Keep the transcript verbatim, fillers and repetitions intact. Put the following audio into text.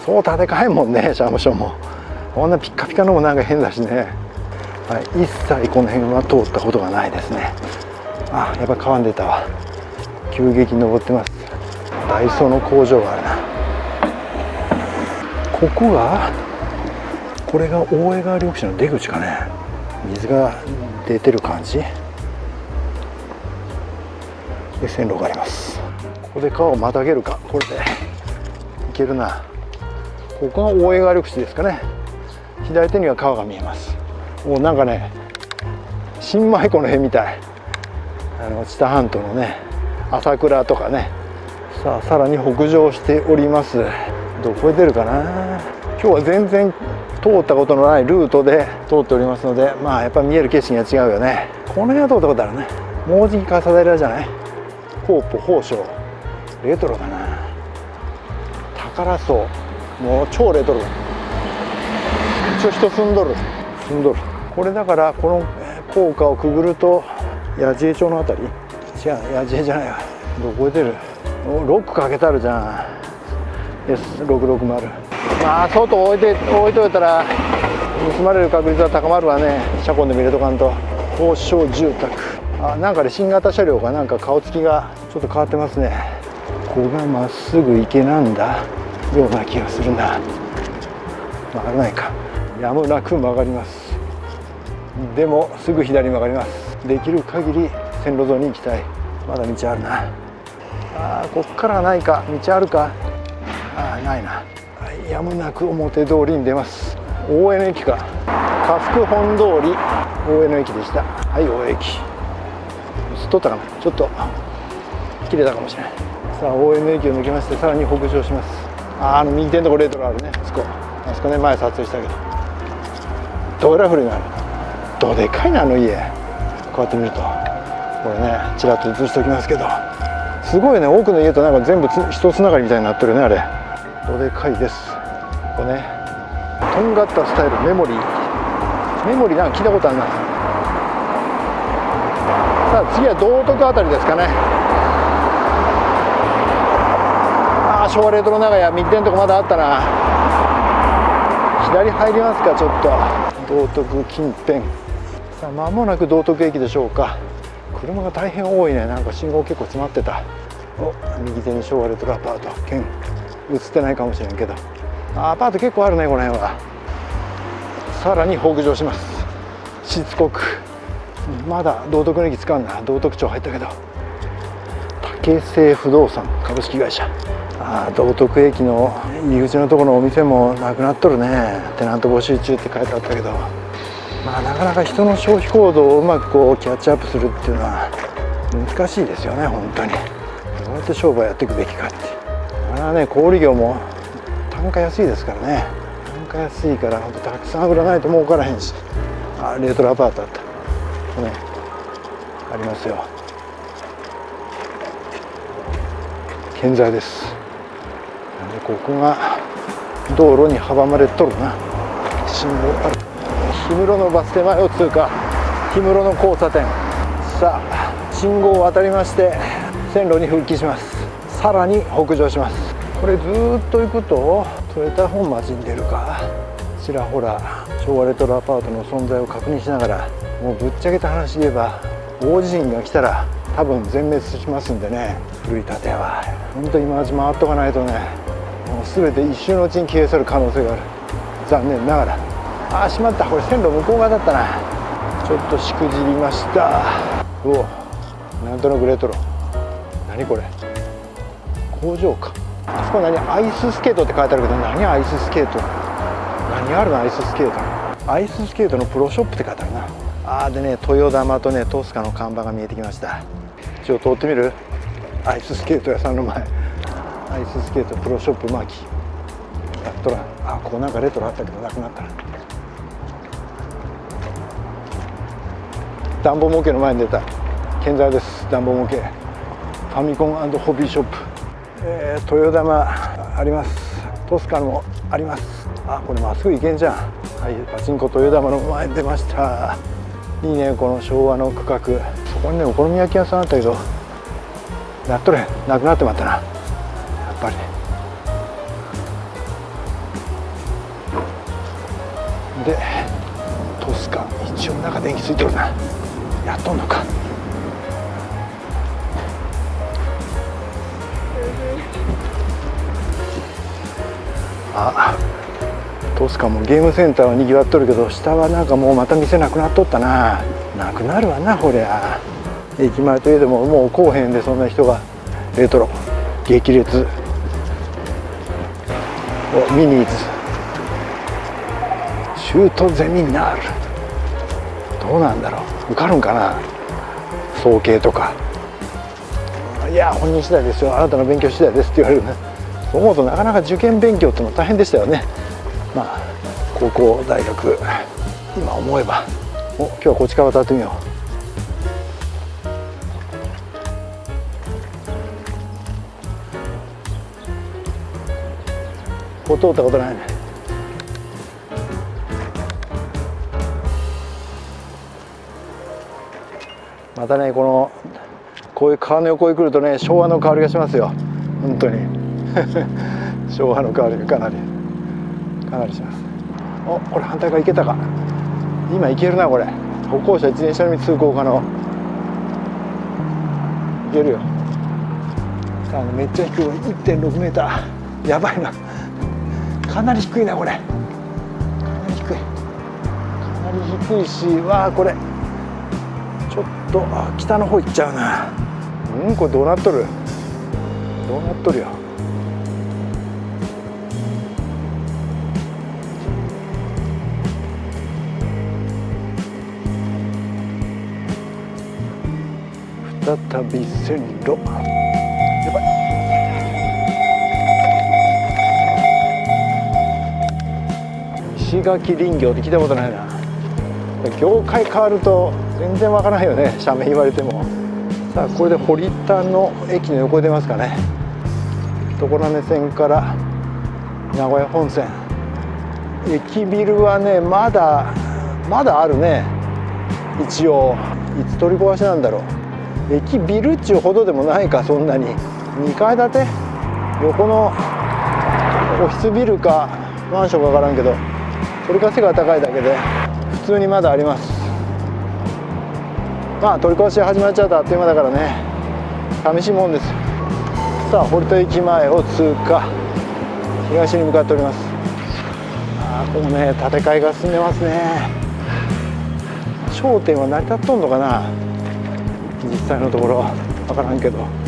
そう建て替えんもんね、社務所も。こんなピッカピカのもなんか変だしね。はい、一切この辺は通ったことがないですね。あ、やっぱ川に出たわ。急激に登ってます。ダイソーの工場があるな。ここがこれが大江川緑地の出口かね。水が出てる感じで線路があります。ここで川をまたげるか。これで行けるな。ここが大江川緑地ですかね。左手には川が見えます。もうなんかね、新米湖の辺みたい。あの知多半島のね、朝倉とかね。さあ、さらに北上しております。どこへ出るかな。今日は全然通ったことのないルートで通っておりますので、まあやっぱ見える景色が違うよね。この辺は通ったことあるね。もうじき笠平じゃない。コーポ宝生レトロだな。宝荘もう超レトロだ。一応人住んどる住んどる。これだからこの高架をくぐると八千恵町のあたり。違う、八千恵じゃないわ。どこへ出る。ロックかけてあるじゃん。 エスろくろくまる。まあ外置いて置いといたら盗まれる確率は高まるわね。車庫で見るとかんと。高床住宅。あ、なんかで新型車両がなんか顔つきがちょっと変わってますね。ここがまっすぐ池なんだような気がするな。曲がらないか。やむなく曲がります。でもすぐ左に曲がります。できる限り線路沿いに行きたい。まだ道あるな。あー、こっからはないか。道あるか。あー、ないな。やむなく表通りに出ます。大江の駅か。家福本通り大江の駅でした。はい、大江駅。すっとったかな。ちょっと切れたかもしれない。さあ、大江の駅を抜けまして、さらに北上します。あ、あの右手のとこレトロあるね。あそこあそこね、前撮影したけどどえらい古いのある。どでかいな、あの家。こうやって見るとこれね、ちらっと映しておきますけど、すごいね。奥の家となんか全部一つながりみたいになってるね、あれ。どでかいです。これね、とんがったスタイルメモリーメモリーなんか聞いたことあるな。さあ、次は道徳あたりですかね。ああ、昭和レトロ長屋、右手のとこまだあったな。左入りますか。ちょっと道徳近辺。さあ、間もなく道徳駅でしょうか。車が大変多いね。なんか信号結構詰まってた。お、右手に昭和レトロアパート。県映ってないかもしれんけど、アパート結構あるね、この辺は。さらに北上します。しつこく。まだ道徳の駅使うな。道徳町入ったけど。竹製不動産株式会社。ああ、道徳駅の入り口のところのお店もなくなっとるね。テナント募集中って書いてあったけど、まあなかなか人の消費行動をうまくこうキャッチアップするっていうのは難しいですよね、本当に。どうやって商売やっていくべきかって。あれはね、小売業も単価安いですからね。単価安いから本当たくさん売らないと儲からへんし。あ、レトロアパートあった。これね、ありますよ。建材です。で、ここが道路に阻まれとるな。信号ある。氷室のバス停前を通過。氷室の交差点。さあ、信号を渡りまして線路に復帰します。さらに北上します。これずーっと行くと豊田本町に出るか。ちらほら昭和レトロアパートの存在を確認しながら、もうぶっちゃけた話で言えば大地震が来たら多分全滅しますんでね。古い建ては本当に今のうち回っとかないとね、もう全て一瞬のうちに消え去る可能性がある。残念ながら。ああ、しまった。これ線路向こう側だったな。ちょっとしくじりました。おお、なんとなくレトロ。何これ、工場か。あそこ何アイススケートって書いてあるけど、何アイススケート、何あるのアイススケート。アイススケートのプロショップって書いてあるな。ああ、でね、豊玉とねトスカの看板が見えてきました。一応通ってみる。アイススケート屋さんの前、アイススケートプロショップマーキーやっとらん。あ、ここなんかレトロあったけどなくなったな。暖房模型の前に出た。建材です。暖房模型。ファミコン&ホビーショップ。えー、豊玉あります。トスカもあります。あ、これまっすぐ行けんじゃん。はい、パチンコ豊玉の前に出ました。いいね、この昭和の区画。そこにね、お好み焼き屋さんあったけどなっとれん、なくなってまったな。やっぱりでトスカ一応中電気ついてるな。やっとんのか。あ、トスカもゲームセンターはにぎわっとるけど、下はなんかもうまた店なくなっとったな。なくなるわなこりゃ。駅前といえどももう来おへんで、そんな人が。レトロ激烈、おミニーズシュートゼミナール、どうなんだろう、受かるんかな、早慶とか。いや本人次第ですよ、あなたの勉強次第ですって言われるね。そう思うとなかなか受験勉強ってのは大変でしたよね。まあ高校大学今思えば。お、今日はこっちから渡ってみよう。ここ通ったことないね。またね、このこういう川の横に来るとね、昭和の香りがしますよ本当に昭和の香りがかなりかなりします。お、これ反対側行けたか。今行けるなこれ。歩行者自転車のみ通行可能。行けるよ。あのめっちゃ低い いってんろくメーター、やばいな。かなり低いなこれ。かなり低い。かなり低いし、わあこれちょっとあ北の方行っちゃうな。うん、これどうなっとる。どうなっとるよ。再び線路。やばい。石垣林業って聞いたことないな。業界変わると全然わからないよね、斜面言われても。さあこれで堀田の駅の横出ますかね。常滑線から名古屋本線。駅ビルはねまだまだあるね。一応いつ取り壊しなんだろう。駅ビルっちゅうほどでもないか、そんなに。にかい建て、横のオフィスビルかマンションか分からんけど、それか背が高いだけで普通にまだあります。まあ取り壊し始まっちゃうとあっという間だからね、寂しいもんです。さあ堀田駅前を通過、東に向かっております。ああここね建て替えが進んでますね。商店は成り立っとんのかな、実際のところ分からんけど。